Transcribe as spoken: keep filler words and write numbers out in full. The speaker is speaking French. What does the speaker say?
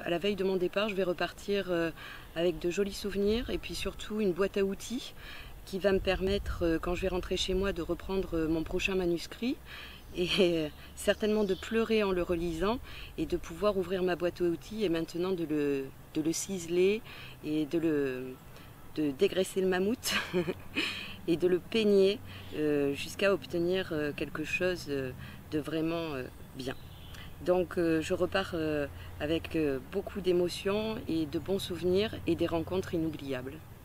à la veille de mon départ, je vais repartir euh, avec de jolis souvenirs et puis surtout une boîte à outils qui va me permettre, euh, quand je vais rentrer chez moi, de reprendre euh, mon prochain manuscrit et euh, certainement de pleurer en le relisant et de pouvoir ouvrir ma boîte à outils et maintenant de le, de le ciseler et de, le, de dégraisser le mammouth et de le peigner euh, jusqu'à obtenir euh, quelque chose euh, de vraiment euh, bien. Donc euh, je repars euh, avec euh, beaucoup d'émotions et de bons souvenirs et des rencontres inoubliables.